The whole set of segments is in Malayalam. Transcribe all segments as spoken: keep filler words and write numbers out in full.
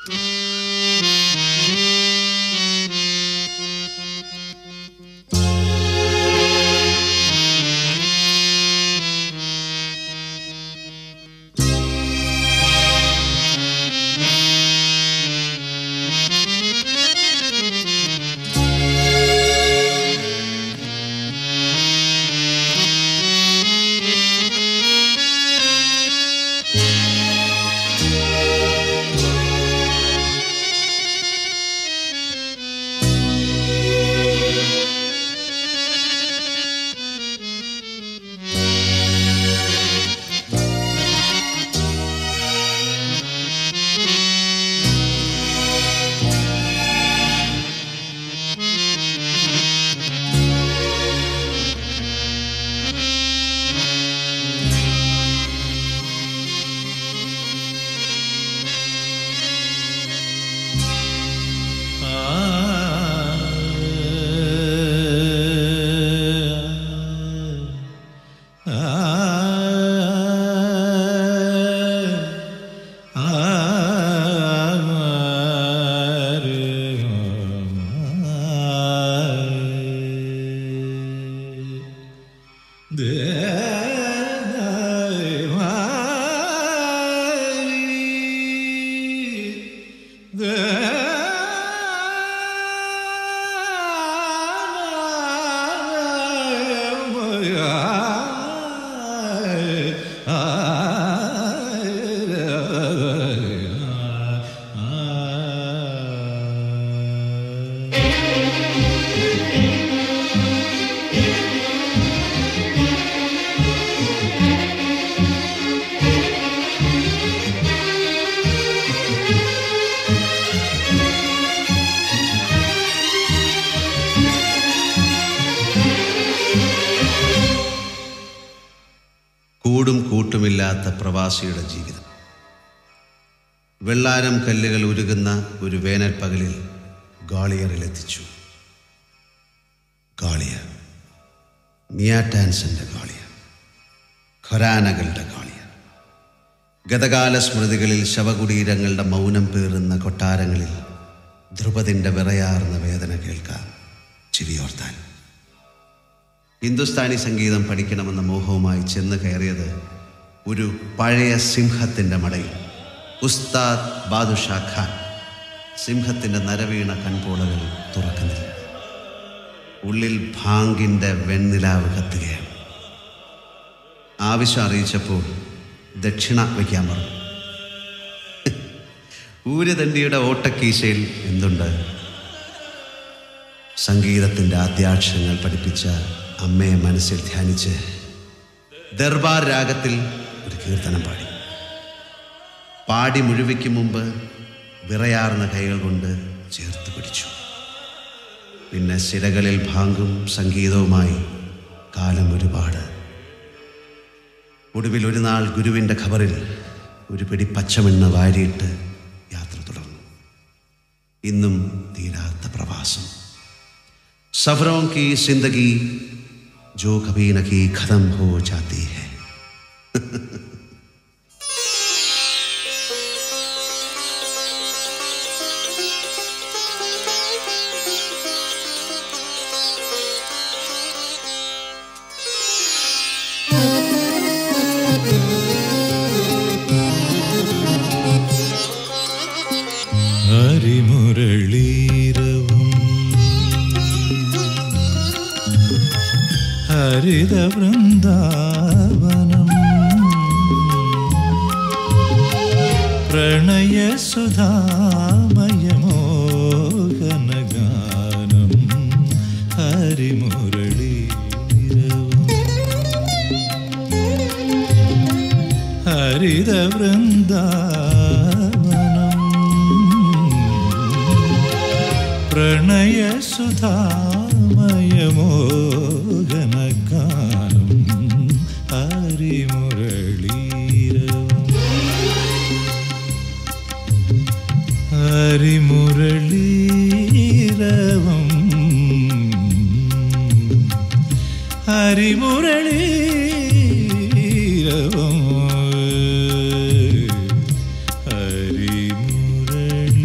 കൂടും കൂട്ടുമില്ലാത്ത പ്രവാസിയുടെ ജീവിതം. വെള്ളാരം കല്ലുകൾ ഉരുകുന്ന ഒരു വേനൽ പകലിൽ ഗാളിയറിലെത്തിച്ചു. ഗാളിയർ, നിയാറ്റാൻസിൻ്റെ ഗാളിയർ, ഖൊരാനകളുടെ ഗാളിയർ. ഗതകാല സ്മൃതികളിൽ ശവകുടീരങ്ങളുടെ മൗനം പേറുന്ന കൊട്ടാരങ്ങളിൽ ധ്രുപതിൻ്റെ വിറയാർന്ന വേദന കേൾക്കാം ചിരിയോർത്താൻ. ഹിന്ദുസ്ഥാനി സംഗീതം പഠിക്കണമെന്ന മോഹവുമായി ചെന്ന് കയറിയത് ഒരു പഴയ സിംഹത്തിൻ്റെ മടയിൽ. ഉസ്താദ് ബാദുഷാ ഖാൻ സിംഹത്തിൻ്റെ നരവീണ കൺപോളകൾ തുറക്കുന്നില്ല. ഉള്ളിൽ ഭാങ്കിൻ്റെ വെണ്ണിലാവ് കത്തുകയാണ്. ആവശ്യം അറിയിച്ചപ്പോൾ ദക്ഷിണ വയ്ക്കാൻ പറഞ്ഞു. ഊരുതണ്ടിയുടെ ഓട്ടക്കീശയിൽ എന്തുണ്ട്? സംഗീതത്തിൻ്റെ ആദ്യാക്ഷരങ്ങൾ പഠിപ്പിച്ച അമ്മയെ മനസ്സിൽ ധ്യാനിച്ച് ദർബാർ രാഗത്തിൽ ഒരു കീർത്തനം പാടി. പാടി മുഴുവിക്കും മുമ്പ് വിറയാർന്ന കൈകൾ കൊണ്ട് ചേർത്ത് പിടിച്ചു. പിന്നെ സിരകളിൽ ഭാങ്കും സംഗീതവുമായി കാലം ഒരുപാട്. ഒടുവിൽ ഒരു നാൾ ഗുരുവിൻ്റെ ഖബറിൽ ഒരു പിടി പച്ചമണ്ണ് വാരിയിട്ട് യാത്ര തുടർന്നു. ഇന്നും തീരാത്ത പ്രവാസം. സഫറോं की जिंदगी जो कभी न की खत्म हो जाती है. ഹരിമുരളീരവം ഹരിത വൃന്ദാവനം പ്രണയസുധാമയമോഹനഗാനം ഹരിമുരളീരവം ഹരിത വൃന്ദാവനം പ്രണയസുധാമയമോഹനഗാനം ഹരിമുരളീരവം ഹരിമുരളീരവം ഹരിമുരളീരവം ഹരിമുരളീ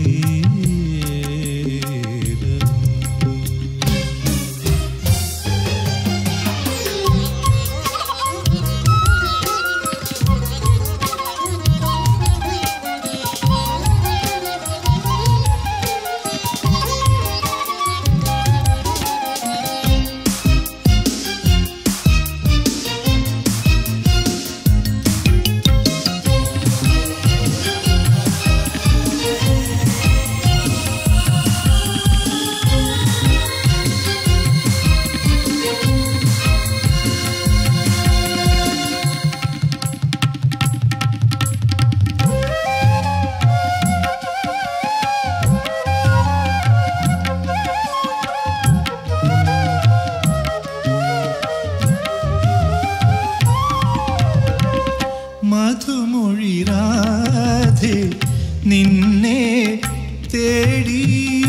രാധേ നിന്നെ തേടി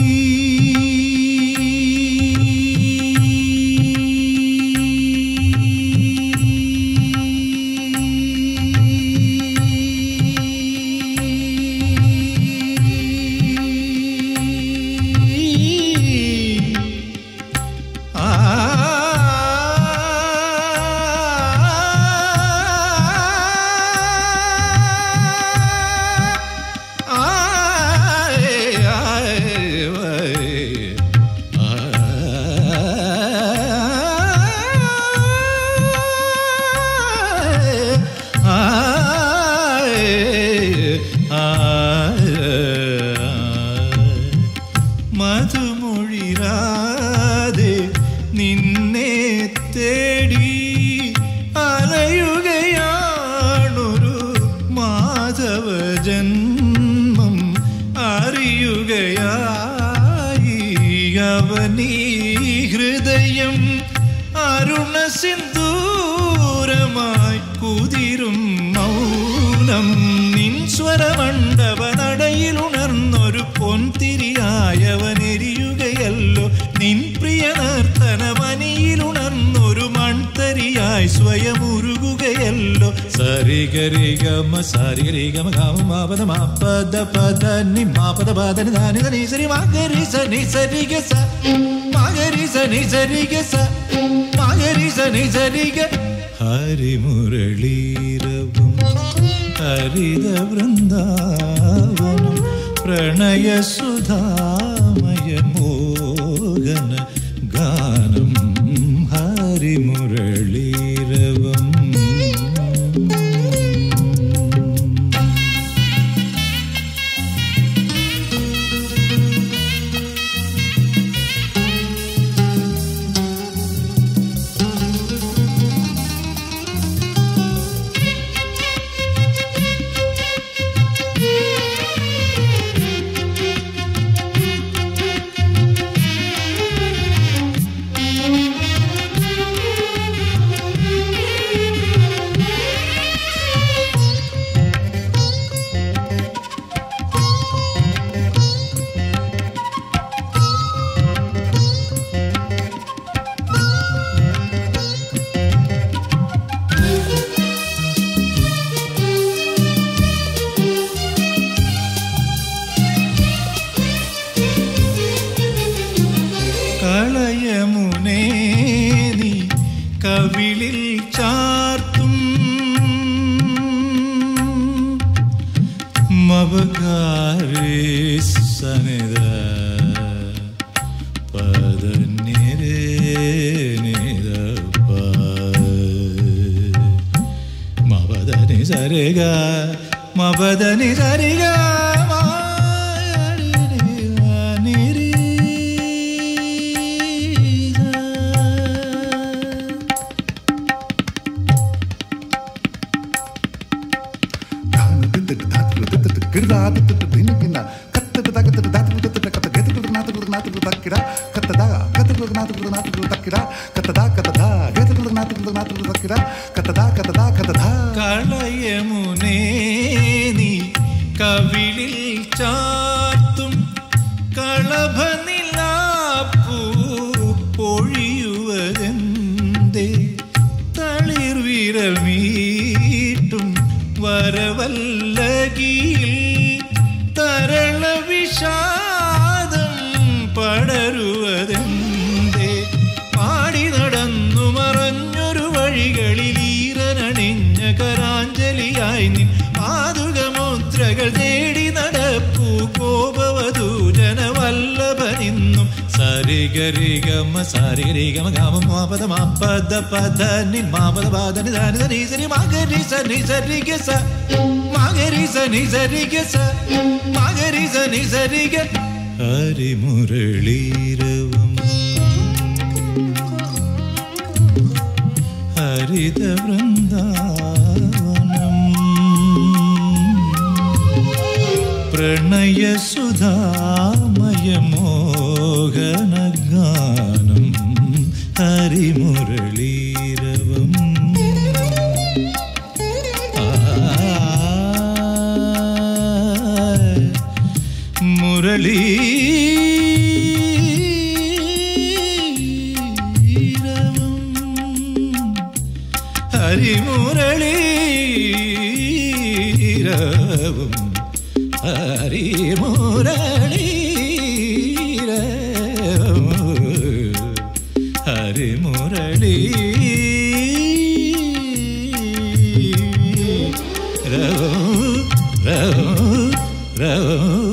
സ്വരമണ്ഡപനടയിലുണർന്നൊരു പൊൻതിരിയായവനെരിയുകയല്ലോ നിൻ പ്രിയ നർത്തനമനിയിലുണർന്നൊരു മൺതരിയായി സ്വയമുരുകുകയല്ലോ. സരിഗരിഗമ സരിഗരിഗമ ഗമ പദ പദ നി പദ പദ നി നി സരി മഗരി സനി സരിഗ സ മഗരി സനി സരിഗ സ മഗരി സനി സരിഗ. ഹരിമുരളീരവം ഹരിത വൃന്ദാവനം പ്രണയസുധാമയ മോഹന ഗാനം ഹരിമുരളീരവം. ഹരിമുരളീരവം ഹരിത വൃന്ദാവനം പ്രണയസുധാമയ മോഹന ഗാനം ഹരിമുരളീരവം. ആ ഹരിമുരളീരവം ഹരിമുരളീരവം ഹരിമുരളീ രവം രവം രവം